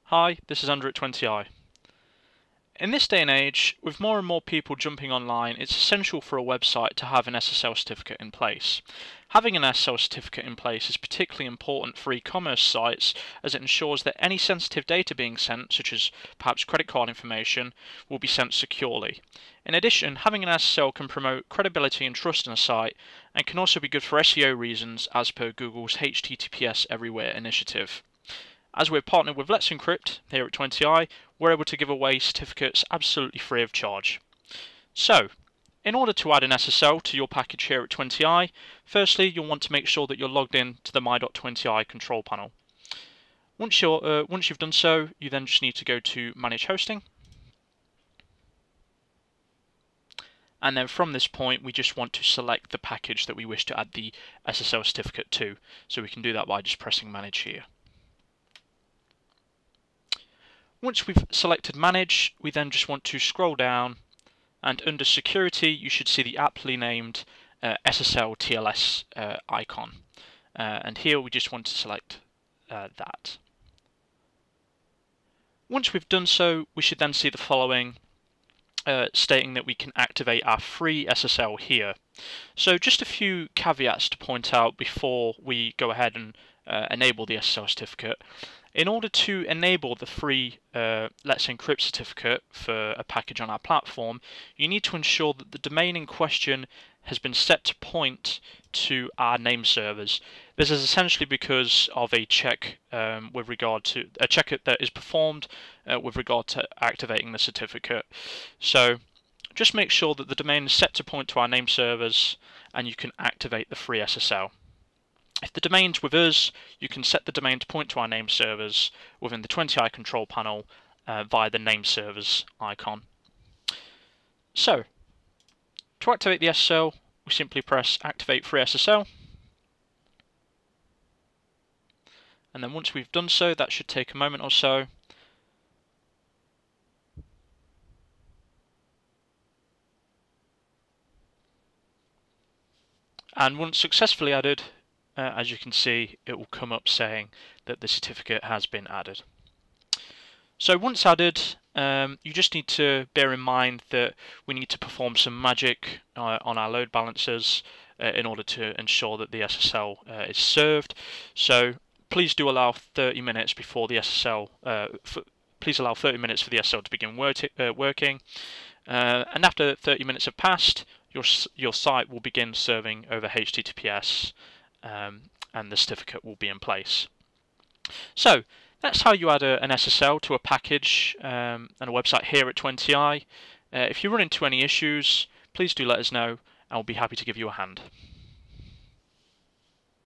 Hi, this is Andrew at 20i. In this day and age, with more and more people jumping online, it's essential for a website to have an SSL certificate in place. Having an SSL certificate in place is particularly important for e-commerce sites, as it ensures that any sensitive data being sent, such as perhaps credit card information, will be sent securely. In addition, having an SSL can promote credibility and trust in a site, and can also be good for SEO reasons as per Google's HTTPS Everywhere initiative. As we're partnered with Let's Encrypt here at 20i, we're able to give away certificates absolutely free of charge. So, in order to add an SSL to your package here at 20i, firstly you'll want to make sure that you're logged in to the my.20i control panel. Once you've done so, you then just need to go to Manage Hosting. And then from this point, we just want to select the package that we wish to add the SSL certificate to. So we can do that by just pressing Manage here. Once we've selected Manage, we then just want to scroll down, and under Security you should see the aptly named SSL TLS icon. And here we just want to select that. Once we've done so, we should then see the following, stating that we can activate our free SSL here. So just a few caveats to point out before we go ahead and enable the SSL certificate. In order to enable the free Let's Encrypt certificate for a package on our platform, you need to ensure that the domain in question has been set to point to our name servers. This is essentially because of a check with regard to a check that is performed with regard to activating the certificate. So just make sure that the domain is set to point to our name servers, and you can activate the free SSL. If the domain's with us, you can set the domain to point to our name servers within the 20i control panel via the name servers icon. So, to activate the SSL, we simply press Activate Free SSL. And then once we've done so, that should take a moment or so. And once successfully added, as you can see, it will come up saying that the certificate has been added. So once added, you just need to bear in mind that we need to perform some magic on our load balancers in order to ensure that the SSL is served. So please do allow 30 minutes before the SSL. Please allow 30 minutes for the SSL to begin working, and after 30 minutes have passed, your site will begin serving over HTTPS. And the certificate will be in place. So that's how you add an SSL to a package and a website here at 20i. If you run into any issues, please do let us know, and we'll be happy to give you a hand.